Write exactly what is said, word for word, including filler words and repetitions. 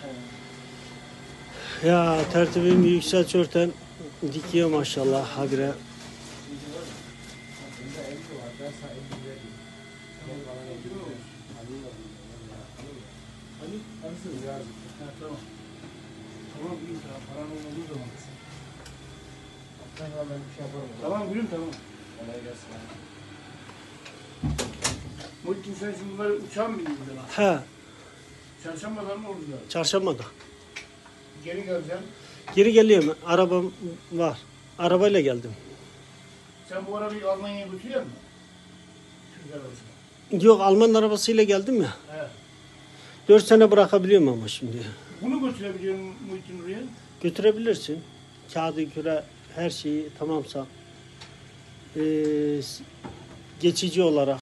Ya tertibim Yüksel Çörten dikiyor maşallah habire. Tamam. Tamam gülüm tamam. Paran olmadığı zaman. Ben bir şey yaparım. Tamam gülüm tamam. Kolay gelsin. Muhittin sen şimdi bunları uçağa mı bindin lan? He, Çarşambadan mı orada? çarşambada. Geri geleceksin. Geri geliyorum. Arabam var. Arabayla geldim. Sen bu arabayı Almanya'ya götürüyor musun? Türk arabası. Yok, Alman arabasıyla geldim ya. He. Dört sene bırakabiliyorum ama şimdi. Bunu götürebiliyor musun Muhittin oraya? Götürebilirsin. Kağıdı, küre, her şeyi tamamsa. Ee, geçici olarak